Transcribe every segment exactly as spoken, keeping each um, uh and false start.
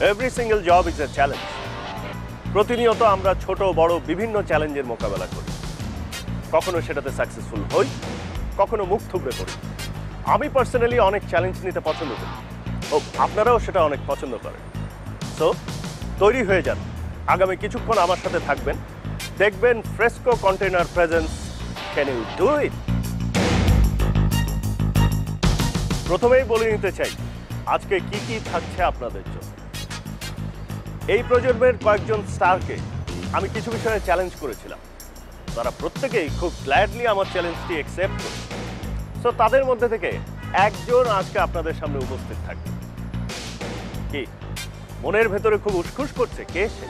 Every single job is a challenge. প্রতিনিয়ত আমরা ছোট বড় বিভিন্ন চ্যালেঞ্জের মোকাবেলা করি, কখনো সেটাতে সাকসেসফুল হই, কখনো মুখ থুবড়ে পড়ি। আমি পার্সোনালি অনেক চ্যালেঞ্জ নিতে পছন্দ করি, ও আপনারাও সেটা অনেক পছন্দ করেন। সো তৈরি হয়ে যান, আগামী কিছুক্ষণ আমার সাথে থাকবেন, দেখবেন fresco container presence can you do it. প্রথমেই বলে নিতে চাই আজকে কি কি থাকছে আপনাদের জন্য। এই প্রজন্মের কয়েকজন স্টারকে আমি কিছু বিষয়ে চ্যালেঞ্জ করেছিলাম, তারা প্রত্যেকেই খুব গ্ল্যাডলি আমার চ্যালেঞ্জটি অ্যাকসেপ্ট করে। সো তাদের মধ্যে থেকে একজন আজকে আপনাদের সামনে উপস্থিত থাকবে। কি মনের ভেতরে খুব উসখুস করছে, কে সে?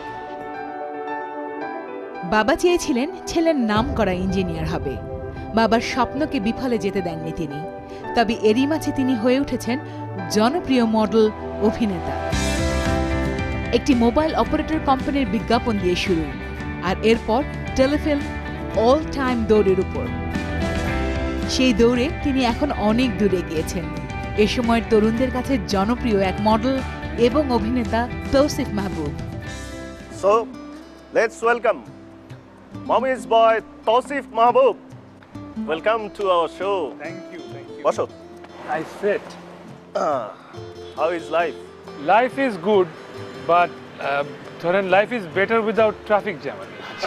বাবা চেয়েছিলেন ছেলের নাম করা ইঞ্জিনিয়ার হবে, বাবার স্বপ্নকে বিফলে যেতে দেননি তিনি। তবে এরই মাঝে তিনি হয়ে উঠেছেন জনপ্রিয় মডেল, অভিনেতা। একটি মোবাইল অপারেটর কোম্পানির বিজ্ঞাপন দিয়ে শুরু, আর এরপর টেলিফিল্ম অল টাইম দৌড়ের উপর। সেই দৌড়ে তিনি এখন অনেক দূরে গিয়েছেন। এ সময়ের তরুণদের কাছে জনপ্রিয় এক মডেল এবং অভিনেতা Tousif Mahbub. So let's welcome mommy's boy Tousif Mahbub. Welcome to our show. Thank you, thank you. বসো। I sit. How is life? Life is good, but uh, ধরেন life is better without traffic jam.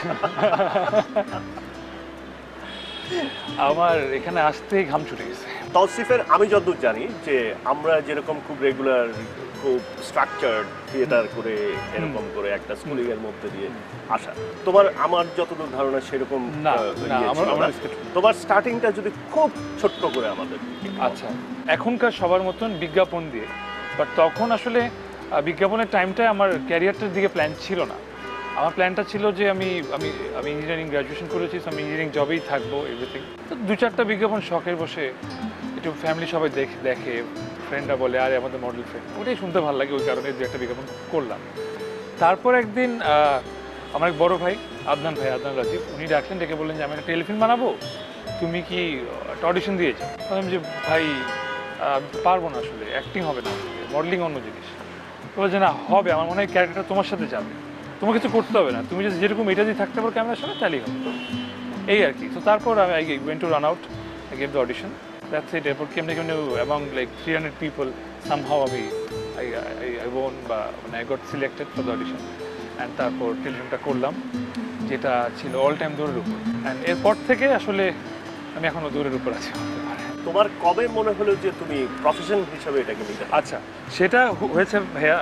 আমার এখানে আসতেই ঘাম ছুটে গেছে। তৌসিফের আমি যতদূর জানি যে আমরা যেরকম খুব রেগুলার, খুব স্ট্রাকচার্ড থিয়েটার করে এরকম করে একটা স্কুলিং এর মধ্যে দিয়ে আসা, তোমার আমার যতদূর ধারণা সেরকম না, আহ, না, ইয়ে আমার- ছিল আমার না। sketch- তোমার স্টার্টিংটা যদি খুব ছোট্ট করে আমাদের। আচ্ছা, এখনকার সবার মতন বিজ্ঞাপন দিয়ে, বাট তখন আসলে আহ, বিজ্ঞাপনের টাইমটায় আমার ক্যারিয়ারটার দিকে প্ল্যান ছিল না। আমার প্ল্যানটা ছিল যে আমি আমি আমি ইঞ্জিনিয়ারিং গ্র্যাজুয়েশন করেছি, আমি ইঞ্জিনিয়ারিং জবেই থাকবো, এভরিথিং। তো দু চারটা বিজ্ঞাপন শখের বসে একটু ফ্যামিলি সবাই দেখে দেখে ফ্রেন্ডরা বলে আরে আমাদের মডেল ফ্রেন্ড, ওটাই শুনতে ভালো লাগে, ওই কারণে দু একটা বিজ্ঞাপন করলাম। তারপর একদিন আহ, আমার এক বড় ভাই আদনান ভাই আদনান রাজীব, উনি ডাকলেন, ডেকে বললেন যে আমি একটা টেলিফিল্ম বানাবো, তুমি কি একটা অডিশন দিয়েছো? বললাম যে ভাই আহ, পারবো না, আসলে অ্যাক্টিং হবে না, মডেলিং অন্য জিনিস। বলছে না হবে, আমার মনে হয় ক্যারেক্টারটা তোমার সাথে যাবে, তোমার কিছু করতে হবে না, তুমি যদি যেরকম এটা দিয়ে থাকতে পারো ক্যামেরার সামনে তাহলেই হবে, এই আর কি। তো তারপর আমি I went to run out, I gave the audition, that's it. এরপর কেমনে কেমনে among like three hundred people somehow আমি আই আই ওন বা মানে I got selected for the audition, and তারপর টেলিফিল্মটা করলাম, যেটা ছিল অল টাইম দৌড়ের উপর। অ্যান্ড এরপর থেকে আসলে আমি এখনও দৌড়ের উপর আছি বলতে পারে। তোমার কবে মনে হলো যে তুমি প্রফেশন হিসেবে এটাকে নিতে? আচ্ছা, সেটা হয়েছে ভাইয়া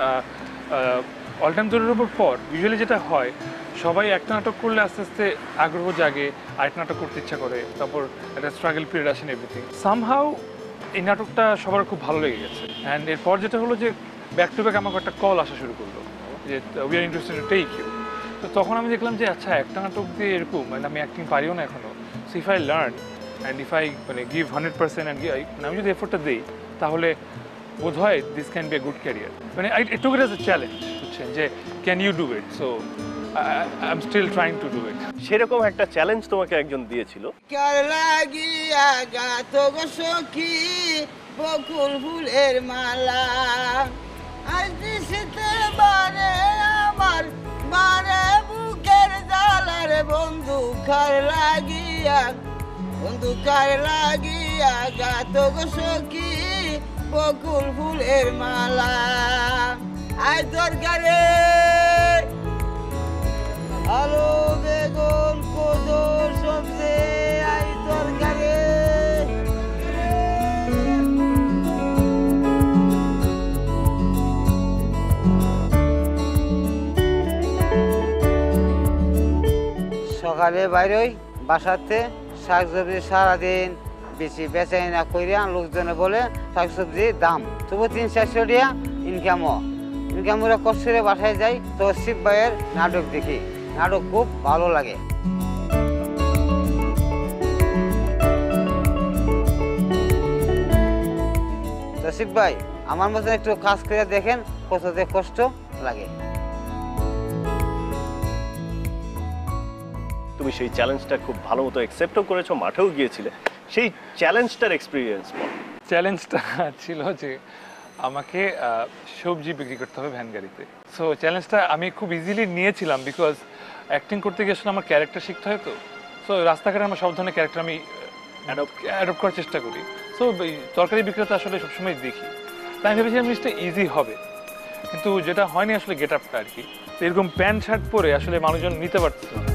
অল টাইম দৌড়ের উপর পর। ইউজুয়ালি যেটা হয়, সবাই একটা নাটক করলে আস্তে আস্তে আগ্রহ জাগে, আরেকটা নাটক করতে ইচ্ছা করে, তারপর একটা স্ট্রাগল পিরিয়ড আসেন এভরিথিং। সামহাউ এই নাটকটা সবার খুব ভালো লেগে গেছে, অ্যান্ড এরপর যেটা হলো যে ব্যাক টু ব্যাক আমাকে একটা কল আসা শুরু করলো যে we are interested to take you. তো তখন আমি দেখলাম যে আচ্ছা, একটা নাটক দিয়ে এরকম, মানে আমি অ্যাক্টিং পারিও না এখনও, so if I learn and if I মানে গিভ হান্ড্রেড পার্সেন্ট অ্যান্ড আমি যদি এফোর্টটা দিই, তাহলে বোধ হয় this can be a good career. মানে I took it as a challenge, বুঝছেন, যে can you do it? So I am still trying to do it. সেরকম একটা চ্যালেঞ্জ তোমাকে একজন দিয়েছিল। কার লাগিয়া গাত গো সখী বকুল ফুলের মালা, আজ দিশিতে বারে আমার বারে বুকের জ্বালার বন্ধু কার লাগিয়া, বন্ধু কার লাগিয়া গাত গো সখী বকুল ফুলের মালা। আজ দরকারে আলো বেগুন কোদো সবজি আই তরকারি। সকালে বাইরই বাসাতে শাকসবজি সারাদিন বেশি বেচাই না করিয়া, লোকজনে বলে শাকসবজির দাম, তবু তিন চারশো টাকা ইনকামও ইনকাম করে কষ্ট করে বাসায় যাই। তৌসিফ ভাইয়ের নাটক দেখি, নাটক খুব ভালো লাগে। তৌসিফ ভাই আমার মতন একটু কাজ করে দেখেন, কততে কষ্ট লাগে। তুমি সেই চ্যালেঞ্জটা খুব ভালো মতো অ্যাকসেপ্টও করেছো, মাঠেও গিয়েছিলে। সেই চ্যালেঞ্জটার এক্সপিরিয়েন্স বল। চ্যালেঞ্জটা ছিল যে আমাকে আহ, সবজি বিক্রি করতে হবে ভ্যান গাড়িতে। সো চ্যালেঞ্জটা আমি খুব ইজিলি নিয়েছিলাম, বিকজ অ্যাক্টিং করতে গিয়ে আসলে আমার ক্যারেক্টার শিখতে হয়। তো সো রাস্তাঘাটে আমার সব ধরনের ক্যারেক্টার আমি অ্যাডপ্ট করার চেষ্টা করি। সো তরকারি বিক্রেতা আসলে সবসময় দেখি, তাই আমি ভেবেছিলাম জিনিসটা ইজি হবে, কিন্তু যেটা হয়নি আসলে গেট আপটা আর কি। তো এরকম প্যান্ট শার্ট পরে আসলে মানুষজন নিতে পারছিল না।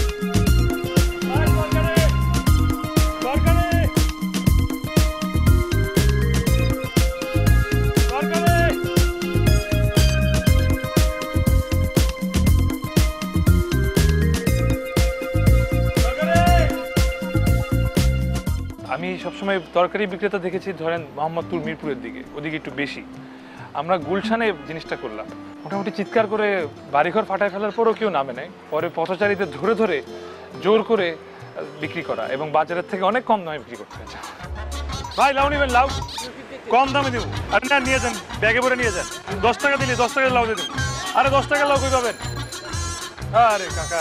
আমি সবসময় তরকারি বিক্রেতা দেখেছি ধরেন মোহাম্মদপুর মিরপুরের দিকে, ওদিকে একটু বেশি। আমরা গুলশানে জিনিসটা করলাম, মোটামুটি চিৎকার করে বাড়িঘর ফাটায় ফেলার পরও কেউ নামে নেয়। পরে পথচারীদের ধরে ধরে জোর করে বিক্রি করা এবং বাজারের থেকে অনেক কম দামে বিক্রি করতে হয়েছে। ভাই লাউ নেবেন? লাউ কম দামে দেবো। আরে না, নিয়ে যান, ব্যাগে ভরে নিয়ে যান। দশ টাকা দিলে দশ টাকার লাউ দিয়ে দেবো। আরে দশ টাকার লাউ কই পাবেন? আরে কাকা,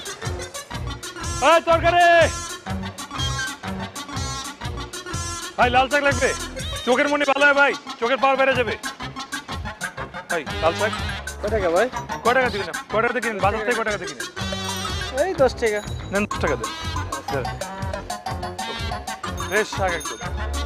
তরকারি ভাই, লাল শাক লাগবে। চোখের মনি ভালো হয় ভাই, চোখের পাওয়ার বেড়ে যাবে। ভাই লাল শাক কয় টাকা ভাই? কয় টাকা দিবেন? কয় টাকাতে কিনেন? বাজার থেকে কয় টাকাতে কিনেন? এই দশ টাকা। নেন, দশ টাকা দেন। ফ্রেশ শাক একদম।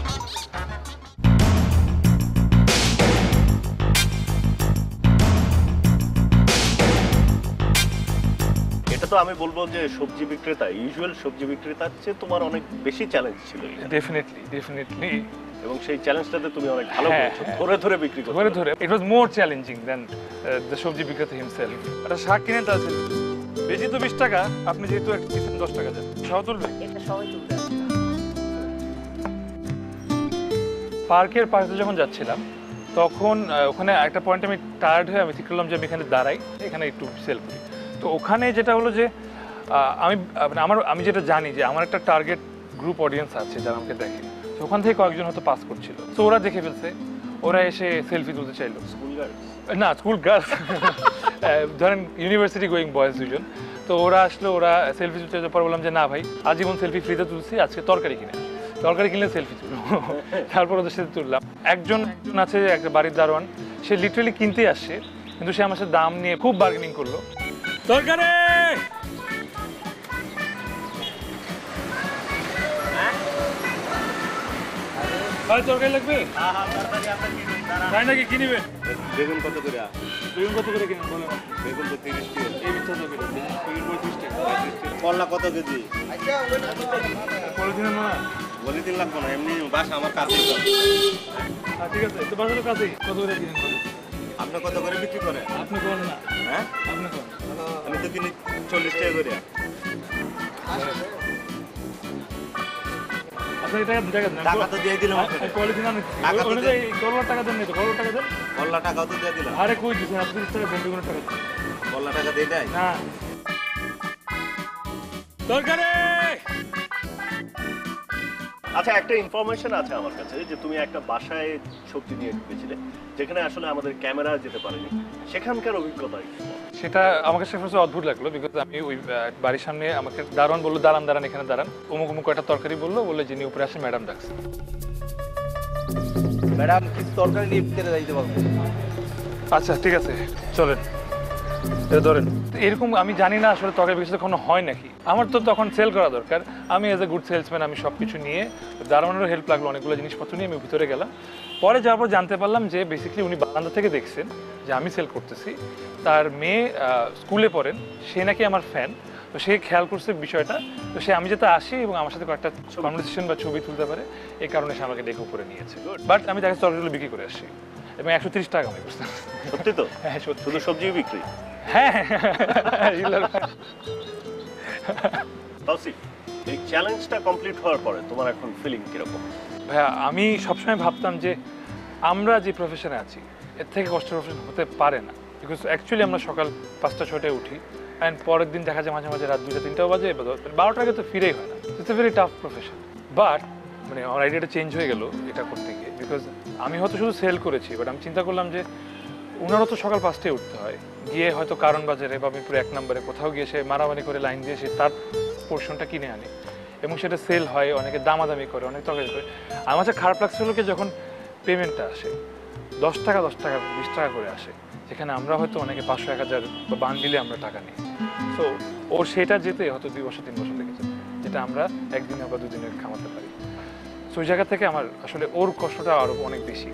এটা তো আমি বলবো যে সবজি বিক্রেতা, ইউজুয়াল সবজি বিক্রেতার চেয়ে তোমার অনেক বেশি চ্যালেঞ্জ ছিল এটা। ডেফিনেটলি ডেফিনেটলি এবং সেই চ্যালেঞ্জটাতে তুমি অনেক ভালো হ্যাঁ, করেছো, হ্যাঁ। ধরে ধরে বিক্রি করছো। ধরে ধরে ইট ওয়াজ মোর চ্যালেঞ্জিং দেন দ্য সবজি বিক্রেতা হিমসেলফ। একটা শাক কিনেন তার বেশি তো বিশ টাকা, আপনি যেহেতু একটা দিচ্ছেন দশ টাকা দেন, সহ তুলবে। এটা সবাই তুলতে আসে। পার্কের পাশে যখন যাচ্ছিলাম তখন আহ, ওখানে একটা পয়েন্ট আমি টায়ার্ড হয়ে আমি ঠিক করলাম যে আমি এখানে দাঁড়াই, এখানে একটু সেল করি। তো ওখানে যেটা হলো যে আহ, আমি আহ, মানে আমার আমি যেটা জানি যে আমার একটা টার্গেট গ্রুপ অডিয়েন্স আছে যারা আমাকে দেখে, তো ওখান থেকে কয়েকজন হয়তো পাস করছিল। তো ওরা দেখে ফেলছে, ওরা এসে সেলফি তুলতে চাইলো। School girls? না, স্কুল গার্লস ধরেন ইউনিভার্সিটি গোয়িং বয়েজ দুজন। তো ওরা আসলো, ওরা সেলফি তুলতে যাওয়ার পর বললাম যে না ভাই, আজীবন সেলফি ফ্রিতে তুলছি, আজকে তরকারি কিনে তরকারি কিনলে সেলফি তুলবো। তারপর ওদের সাথে তুললাম। একজন একজন আছে একটা বাড়ির দারোয়ান, সে লিটারালি কিনতে আসছে, কিন্তু সে আমার সাথে দাম নিয়ে খুব বার্গেনিং করলো। তরকারি ভাই, তরকারি লাগবে? তাই নাকি, কি নিবেন? বেগুন কত করে? বেগুন কত করে কিনেন বলেন? বেগুন তো তিরিশ টাকা। এই মিথ্যা তরকারি বেগুন পঁয়ত্রিশ টাকা। করলা কত কেজি? পলিথিনের না? বলে তিন লাখ না, এমনি বাসা আমার কাছেই তো। হ্যাঁ ঠিক আছে, তো বাজারের কাছেই। কত করে কিনেন বলেন? আপনি কত করে বিক্রি করেন? আপনি কোন না? হ্যাঁ, আপনি কোন? আমি তো কিনি চল্লিশ টাকা করে। আচ্ছা এই টাকা টাকা দেন। টাকা তো দিয়ে দিলাম আর- আপনাকে। আর পলিথিন আনেন। টাকা তো অনুযায়ী করলার টাকা দেন, নাই তো করলার টাকা দেন। করলা টাকাও তো দিয়ে দিলাম। আরে কই দিছেন? আপনি তিরিশ টাকা দেন, বেগুনের টাকা দেন। করলা টাকা দিয়ে দেয়? না তরকারি। আচ্ছা, একটা ইনফরমেশন আছে আমার কাছে যে তুমি একটা বাসায় সবজি নিয়ে ঢুকেছিলে, যেখানে আসলে আমাদের ক্যামেরা যেতে পারেনি। সেখানকার অভিজ্ঞতা কি? সেটা আমাকে সে ফার্স্টে অদ্ভুত লাগলো, বিকজ আমি ওই আহ, বাড়ির সামনে আমাকে দারোয়ান বললো দাঁড়ান দাঁড়ান এখানে দাঁড়ান, অমুক অমুক একটা তরকারি বললো, বলে যিনি উপরে আসে ম্যাডাম ডাকছে। ম্যাডাম কিছু তরকারি নিয়ে ভিতরে যাইতে পারবো? আচ্ছা ঠিক আছে, চলেন এটা ধরেন। এরকম আমি জানি না আসলে তরকারি বিক্রি কখনো হয় নাকি। আমার তো তখন সেল করা দরকার, আমি এজ এ গুড সেলসম্যান আমি সব কিছু নিয়ে, দারোয়ানেরও হেল্প লাগলো, অনেকগুলো জিনিসপত্র নিয়ে আমি ভিতরে গেলাম। পরে যাওয়ার পর জানতে পারলাম যে বেসিক্যালি উনি বারান্দা থেকে দেখছেন যে আমি সেল করতেছি, তার মেয়ে স্কুলে পড়েন, সে নাকি আমার ফ্যান, তো সে খেয়াল করছে বিষয়টা। তো সে আমি যাতে আসি এবং আমার সাথে কয়েকটা কনভারসেশন বা ছবি তুলতে পারে, এই কারণে সে আমাকে ডেকে উপরে নিয়েছে। বাট আমি তাকে তরকারিগুলো বিক্রি করে আসি এবং একশো তিরিশ টাকা আমি করতাম। সত্যি তো? হ্যাঁ সত্যি। শুধু সবজি বিক্রি? হ্যাঁ। তাওসিফ, এই চ্যালেঞ্জটা কমপ্লিট হওয়ার পরে তোমার এখন ফিলিং কিরকম? ভাইয়া আমি সবসময় ভাবতাম যে আমরা যে প্রফেশনে আছি এর থেকে কষ্ট প্রফেশন হতে পারে না, বিকজ অ্যাকচুয়ালি আমরা সকাল পাঁচটা ছয়টায় উঠি অ্যান্ড পরের দিন দেখা যায় মাঝে মাঝে রাত দুইটা তিনটাও বাজে, বারোটার আগে তো ফিরেই হয় না। It's a very tough profession. But মানে আমার আইডিয়াটা চেঞ্জ হয়ে গেল এটা করতে গিয়ে, বিকজ আমি হয়তো শুধু সেল করেছি, বাট আমি চিন্তা করলাম যে ওনারও তো সকাল পাঁচটায় উঠতে হয়, গিয়ে হয়তো কারণ বাজারে বা মিরপুর এক নম্বরে কোথাও গিয়ে সে মারামারি করে লাইন দিয়ে সে তার পোর্শনটা কিনে আনে এবং সেটা সেল হয়, অনেকে দামাদামি করে, অনেক তরকারি করে। আমার কাছে খারাপ লাগছে হলো কি যখন পেমেন্টটা আসে, দশ টাকা দশ টাকা বিশ টাকা করে আসে, যেখানে আমরা হয়তো অনেকে পাঁচশো এক হাজার বা বান্ডিলে আমরা টাকা নিই। সো ওর সেটা যেতে হয়তো দুই বছর তিন বছর লেগেছে, যেটা আমরা একদিনে বা দুদিনে খামাতে পারি। সো ওই জায়গা থেকে আমার আসলে ওর কষ্টটা আরও অনেক বেশি।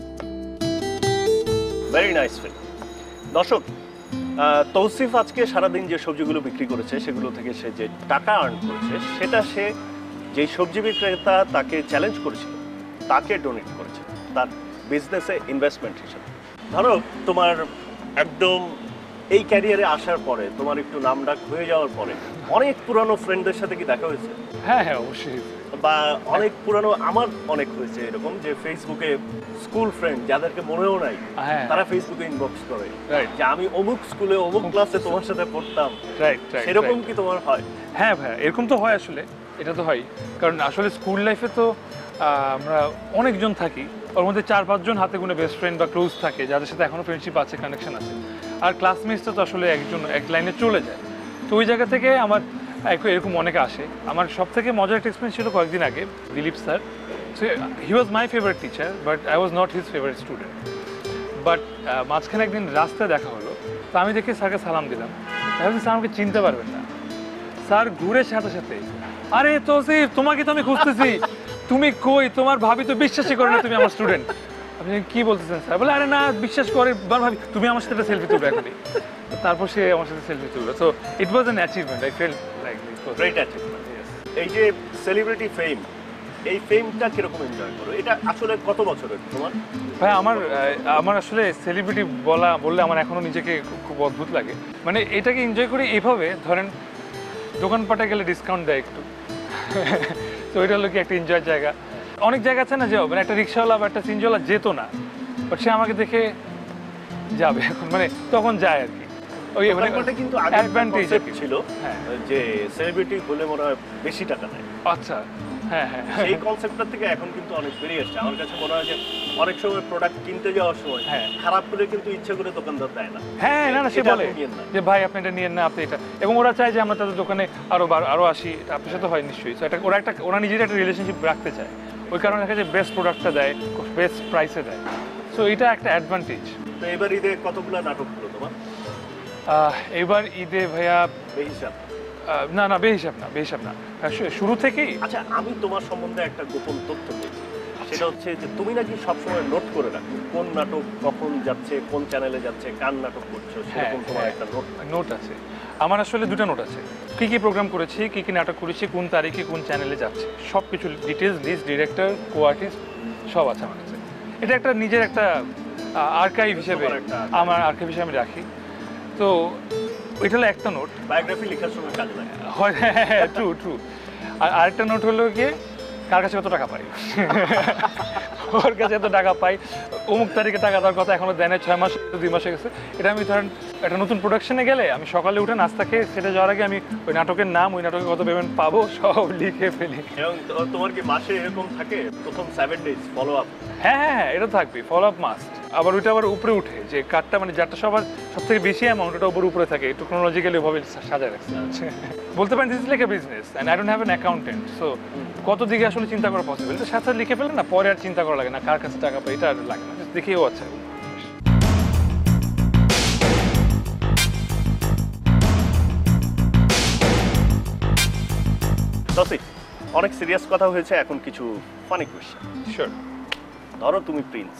Very nice feel. দর্শক, আহ, তৌসিফ আজকে সারাদিন যে সবজিগুলো বিক্রি করেছে সেগুলো থেকে সে যে টাকা আর্ন করেছে সেটা সে যেই সবজি বিক্রেতা তাকে চ্যালেঞ্জ করেছিল তাকে ডোনেট করেছে তার বিজনেসে ইনভেস্টমেন্ট হিসেবে। ধরো তোমার একদম এই ক্যারিয়ারে আসার পরে, তোমার একটু নামডাক হয়ে যাওয়ার পরে অনেক পুরানো ফ্রেন্ডদের সাথে কি দেখা হয়েছে? হ্যাঁ হ্যাঁ অবশ্যই। বা অনেক পুরানো, আমার অনেক হয়েছে এরকম যে ফেসবুকে স্কুল ফ্রেন্ড যাদেরকে মনেও নাই হ্যাঁ তারা ফেসবুকে ইনবক্স করে রাইট যে আমি অমুক স্কুলে অমুক ক্লাসে তোমার সাথে পড়তাম। রাইট রাইট সেরকম কি তোমার হয়? হ্যাঁ ভাইয়া, এরকম তো হয় আসলে, এটা তো হয়। কারণ আসলে স্কুল লাইফে তো আহ, আমরা অনেকজন থাকি, ওর মধ্যে চার পাঁচজন হাতে গুনে বেস্ট ফ্রেন্ড বা ক্লোজ থাকে যাদের সাথে এখনো ফ্রেন্ডশিপ আছে, কানেকশন আছে। আর ক্লাসমেটসটা তো আসলে একজন এক লাইনে চলে যায়। তো ওই জায়গা থেকে আমার একটু এরকম অনেকে আসে। আমার সব থেকে মজার একটা এক্সপিরিয়েন্স ছিল কয়েকদিন আগে, Dilip sir. So he was my favourite teacher, but I was not his favourite student. But মাঝখানে একদিন রাস্তায় দেখা হলো, তো আমি দেখে স্যারকে সালাম দিলাম। ভাবছি স্যার আমাকে চিনতে পারবেন না। স্যার ঘুরে সাথে সাথে, আরে তৌসিফ তোমাকে তো আমি খুঁজতেছি, তুমি কই, তোমার ভাবি তো বিশ্বাসই করে না তুমি আমার স্টুডেন্ট। আপনি কি বলতেছেন স্যার? বলে আরে না, বিশ্বাস করে, ভাবি তুমি আমার সাথে একটা সেলফি তুলবে এখনই। তারপর সে আমার সাথে সেলফি তুলবে। So it was an achievement, I felt like it was great achievement. এই যে সেলিব্রিটি ফেম, এই ফেমটা কিরকম এনজয় করো? এটা আসলে কত বছরের তোমার? ভাই আমার আহ, আমার আসলে সেলিব্রিটি বলা বললে আমার এখনো নিজেকে খুব- খুব অদ্ভুত লাগে। মানে এটাকে এনজয় করি এইভাবে, ধরেন দোকানপাটে গেলে ডিসকাউন্ট দেয় একটু, তো ওইটা হলো কি একটা এনজয়ের জায়গা। অনেক জায়গা আছে না যে মানে একটা রিক্সাওয়ালা বা একটা সিনজওয়ালা যেত না, বাট সে আমাকে দেখে যাবে এখন, মানে তখন যায় আর কি। ওই মানে দোকানপাটে কিন্তু আগে একটা অ্যাডভান্টেজ concept ছিল হ্যাঁ। যে সেলিব্রিটি হলে মনে হয় বেশি টাকা নেয়। আচ্ছা হ্যাঁ হ্যাঁ সেই কনসেপ্টটা থেকে এখন কিন্তু অনেক বেরিয়ে আসছে। আমার কাছে মনে হয় যে অনেক সময় প্রোডাক্ট কিনতে যাওয়ার সময় হ্যাঁ। খারাপ করে কিন্তু ইচ্ছে করে দোকানদার দেয় না। হ্যাঁ না না সে এটা বলে আপনি নিয়েন না। যে ভাই আপনি এটা নিয়েন না, আপনি এটা, এবং ওরা চায় যে আমরা তাদের দোকানে আরো বার- আরো আসি। এটা আপনার সাথে হয় নিশ্চয়ই। So এটা ওরা একটা, ওরা নিজের একটা রিলেশনশিপ রাখতে চায়, ওই কারণে দেখা যায় বেস্ট প্রোডাক্টটা দেয়, বেস্ট প্রাইসে দেয়। সো এটা একটা অ্যাডভান্টেজ। তো এবার ঈদে কতগুলো নাটক হলো তোমার এবার ঈদে ভাইয়া বেহিসাব? আহ, না না বেহিসাব না, বেহিসাব না। আহ, শু- শুরু থেকেই আচ্ছা, আমি তোমার সম্বন্ধে একটা গোপন তথ্য পেয়েছি। সেটা হচ্ছে যে তুমি নাকি সবসময় নোট করে রাখো কোন নাটক কখন যাচ্ছে, কোন চ্যানেলে যাচ্ছে, কার নাটক করছো, সেরকম তোমার হ্যাঁ। একটা নোট। নোট আছে আমার, আসলে দুটো নোট আছে। কী কী প্রোগ্রাম করেছি, কী কী নাটক করেছি, কোন তারিখে কোন চ্যানেলে যাচ্ছে, সব কিছু details, list, director, co artist সব আছে আমার কাছে। এটা একটা নিজের একটা আর্কাইভ হিসেবে, তোমার একটা আমার আর্কাইভ হিসেবে আমি রাখি। তো ওইটা হলো একটা নোট। বায়োগ্রাফি লেখার সময় কাজে লাগে। হয় ট্রু ট্রু। আর আরেকটা নোট হলো গিয়ে কার কাছে কত টাকা পাই, ওর কাছে এত টাকা পাই, অমুক তারিখে টাকা দেওয়ার কথা এখনো দেয় না, ছয় মাস দুই মাসে গেছে। এটা আমি ধরেন একটা নতুন প্রোডাকশনে গেলে আমি সকালে উঠে নাস্তা খেয়ে সেটা যাওয়ার আগে আমি ওই নাটকের নাম, ওই নাটকে কত পেমেন্ট পাবো সব লিখে ফেলি। এবং তো- তোমার কি মাসে এরকম থাকে প্রথম সেভেন ডেজ ফলো আপ? হ্যাঁ হ্যাঁ হ্যাঁ এটা থাকবে, ফলো আপ মাস্ট। আবার ওইটা আবার উপরে উঠে যে কার্ডটা, মানে যারটা সবার সব থেকে বেশি অ্যামাউন্ট ওটা উপরে উপরে থাকে, একটু ক্রোনোলজিক্যালি ভাবে সাজায় রাখছে। বলতে পারেন this is like a business and I don't have an accountant. So কত দিকে আসলে চিন্তা করা পসিবল, এটা সাথে সাথে লিখে ফেলে না, পরে আর চিন্তা করা লাগে না কার কাছে টাকা পাই, এটা আর লাগে না, Just দেখেও আচ্ছা। তসিফ, অনেক সিরিয়াস কথা হয়েছে, এখন কিছু ফানি কোয়েশ্চেন। শিওর। ধরো তুমি প্রিন্স।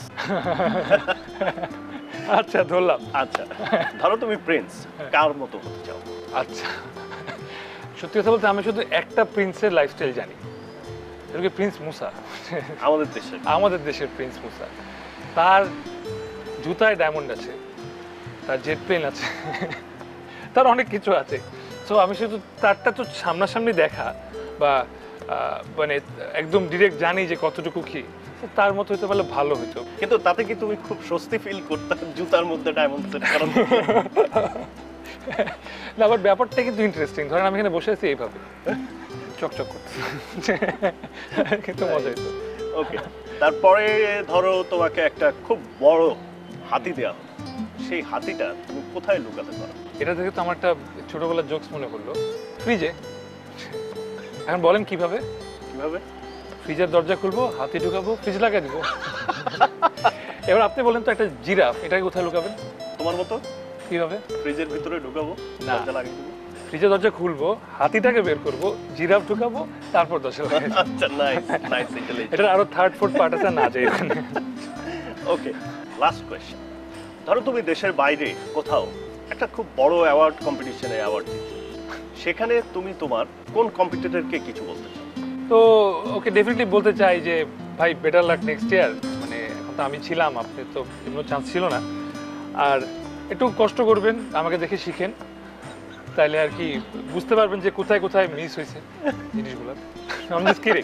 আচ্ছা ধরলাম। আচ্ছা, ধরো তুমি প্রিন্স, কার মতো হতে চাও? আচ্ছা সত্যি কথা বলতে আমি শুধু একটা প্রিন্সের লাইফস্টাইল জানি, সেটা কি প্রিন্স মুসা, আমাদের দেশে। আমাদের দেশের প্রিন্স মুসা। তার জুতায় ডায়মন্ড আছে, তার জেট প্লেন আছে, তার অনেক কিছু আছে। সো আমি শুধু তারটা তো সামনাসামনি দেখা বা আহ, মানে একদম ডিরেক্ট জানি যে কতটুকু কি, তো তার মতো হতে পারলে ভালো হতো। কিন্তু তাতে কি তুমি খুব স্বস্তি ফিল করতে জুতার মধ্যে ডায়মন্ড সেট করার? না আবার ব্যাপারটা কিন্তু ইন্টারেস্টিং। ধরেন আমি এখানে বসে আছি এইভাবে চকচক করছি, কিন্তু মজা হতো। ওকে, তারপরে ধরো তোমাকে একটা খুব বড় হাতি দেওয়া হলো, সেই হাতিটা তুমি কোথায় লুকাতে পারো? এটা থেকে তো আমার একটা ছোটবেলার জোকস মনে পড়লো, ফ্রিজে। এখন বলেন কিভাবে? কিভাবে? ফ্রিজের দরজা খুলবো, হাতি ঢুকাবো, ফ্রিজ লাগাই দিব। এবার আপনি বলেন তো একটা জিরাফ এটাকে কোথায় লুকাবেন? তোমার মতো কিভাবে? ফ্রিজের ভিতরে ঢুকাবো, না। দরজা লাগিয়ে দেবো। ফ্রিজের দরজা খুলবো, হাতিটাকে বের করবো, জিরাফ ঢুকাবো, তারপর দরজা লাগাই দেবো। আচ্ছা, নাইস নাইস ইন্টেলিজেন্ট। এটার আরো থার্ড ফোর্থ পার্ট আছে, না যাই এখানে। Okay, last question. ধরো তুমি দেশের বাইরে কোথাও একটা খুব বড় অ্যাওয়ার্ড কম্পিটিশনে অ্যাওয়ার্ড জিতছো, সেখানে তুমি তোমার কোন কম্পিটিটরকে কিছু বলতে চাও? তো ওকে ডেফিনেটলি বলতে চাই যে ভাই বেটার লাক নেক্সট ইয়ার। মানে এখন তো আমি ছিলাম, আপনি তো কোনো চান্স ছিল না, আর একটু কষ্ট করবেন, আমাকে দেখে শিখেন, তাইলে আর কি বুঝতে পারবেন যে কোথায় কোথায় মিস হয়েছে জিনিসগুলো। আমি জাস্ট কিডিং।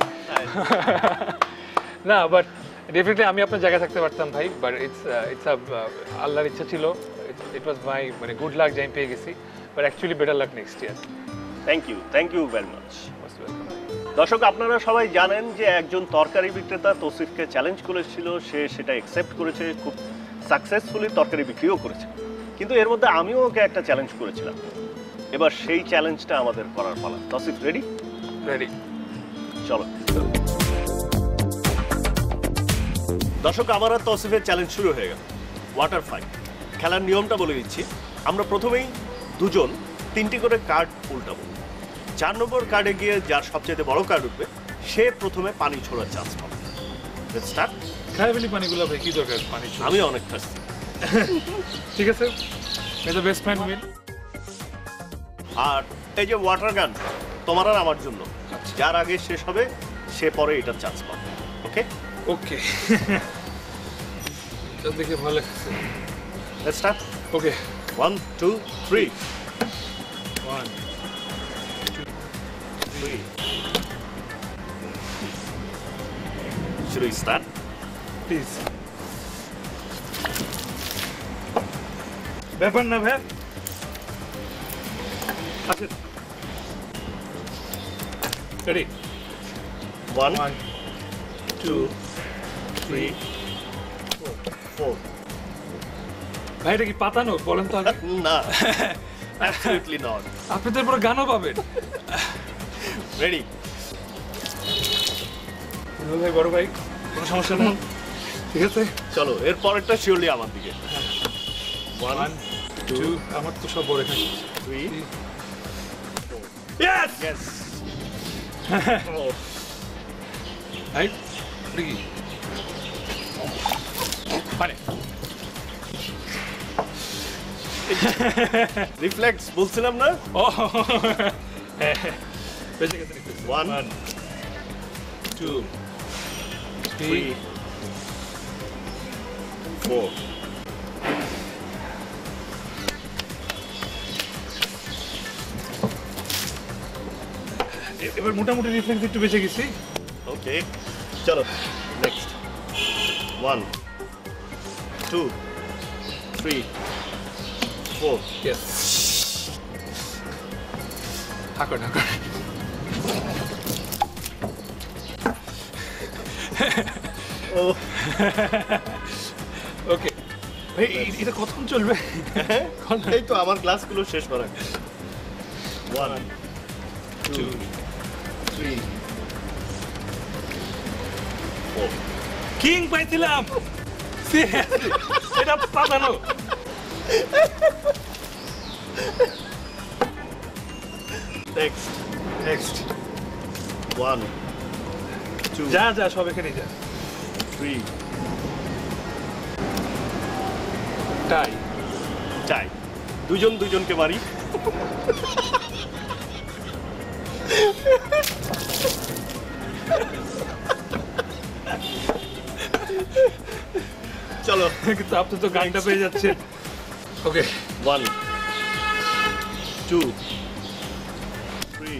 না, বাট ডেফিনেটলি আমি আপনার জায়গায় থাকতে পারতাম ভাই, বাট ইটস ইটস আ আল্লাহর ইচ্ছা ছিল, ইট ওয়াজ মাই মানে গুড লাক যে আমি পেয়ে গেছি, but actually better luck next year. Thank you, thank you very much. দর্শক, আপনারা সবাই জানেন যে একজন তরকারি বিক্রেতা তৌসিফকে চ্যালেঞ্জ করেছিল, সে সেটা অ্যাকসেপ্ট করেছে, খুব সাকসেসফুলি তরকারি বিক্রিও করেছে। কিন্তু এর মধ্যে আমিও ওকে একটা চ্যালেঞ্জ করেছিলাম, এবার সেই চ্যালেঞ্জটা আমাদের করার পালা। তৌসিফ রেডি? রেডি, চলো। দর্শক, আমার আর তৌসিফের চ্যালেঞ্জ শুরু হয়ে গেল। Water fight. খেলার নিয়মটা বলে দিচ্ছি। আমরা প্রথমেই দুজন তিনটি করে কার্ড উল্টাবো। চার নম্বর কার্ডে গিয়ে যার সবচেয়ে বড় কার্ড উঠবে সে প্রথমে পানি ছোড়ার চান্স পাবে। Let's start. খাই ফেলি পানিগুলো ভাই, কি দরকার পানি ছোড়া? আমি অনেক খাচ্ছি। ঠিক আছে, may the best man win. আর এই যে ওয়াটার গান তোমার আর আমার জন্য, যার আগে শেষ হবে সে পরে এটার চান্স পাবে। ওকে ওকে, এটা দেখে ভালো লাগছে। Let's start. Okay, one two three. One three. Should we start? Please. ব্যাপার না ভাই, আচ্ছা ready. One, one two, three, four. ভাই এটা কি পাতানো বলেন তো আগে? না, absolutely not. আপনি তো এরপর গানও পাবেন। Ready? ভাই বড় ভাই, কোনো সমস্যা নেই, ঠিক আছে? চলো, এর পরেরটা শিওরলি আমার দিকে। ওয়ান টু, আমার তো সব বড় এখানে। Three. Yes Yes. ভাই এটা কি মানে রিফ্লেক্স বলছিলাম না? ও বেঁচে গেছে। One, one two three three, four. এবার মোটামুটি রিফ্লেক্স একটু বেঁচে গেছি। Okay. চলো, next. One, two, three, four. Yes, হাঁকো হাঁকো। Oh. ওকে ভাই, এ- এটা কতক্ষণ চলবে? এই তো আমার ক্লাসগুলো শেষ করা। One, two, three, four. King পাইছিলাম। Seriously, এটা পাতানো। Next. নেক্সট, One, two, যা যা সব এখানে যা। three. টাই। চাই দুজন দুজনকে মারি। চলো, কিন্তু আপনি তো গানটা পেয়ে যাচ্ছেন। Okay, one two three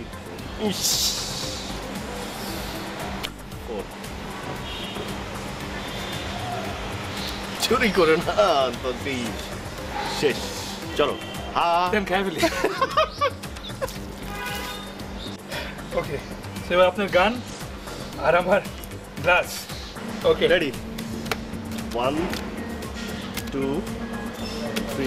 four. চুরি করে না তো দিস। শেষ। চলো, হা। দেন খাই ফেলি। ওকে, এবার আপনার গান আর আমার glass. Okay ready? One two three.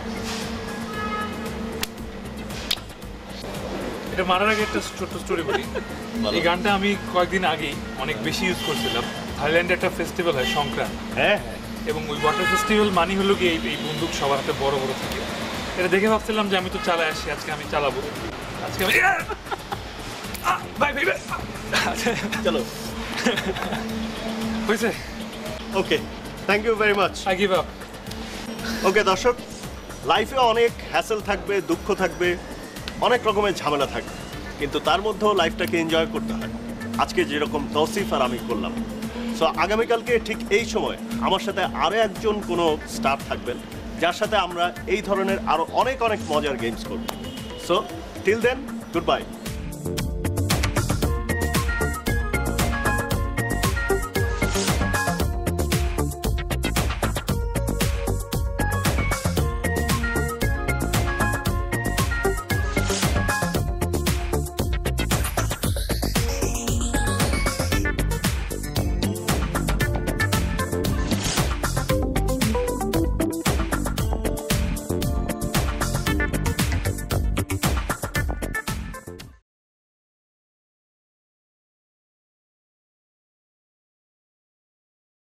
এটা মারার আগে একটা ছোট্ট স্টোরি বলি। এই গানটা আমি কয়েকদিন আগেই অনেক বেশি ইউজ করছিলাম। থাইল্যান্ডে একটা ফেস্টিভ্যাল হয় সংক্রান্ত, হ্যাঁ, এবং ওই ওয়াটার ফেস্টিভ্যাল মানি হলো কি এই এই বন্দুক সবার হাতে বড় বড় থাকে। এটা দেখে ভাবছিলাম যে আমি তো চালায় আসি, আজকে আমি চালাবো, আজকে আমি আহ, ভাই ভাই ভাই। চলো হয়েছে, okay, thank you very much. I give up. Okay দর্শক, লাইফে অনেক হ্যাসেল থাকবে, দুঃখ থাকবে, অনেক রকমের ঝামেলা থাকবে, কিন্তু তার মধ্যেও লাইফটাকে এনজয় করতে হয়। আজকে যেরকম তৌসিফ আর আমি করলাম, সো আগামীকালকে ঠিক এই সময় আমার সাথে আরও একজন কোনো স্টার থাকবেন, যার সাথে আমরা এই ধরনের আরও অনেক অনেক মজার গেমস করব। So till then, good bye.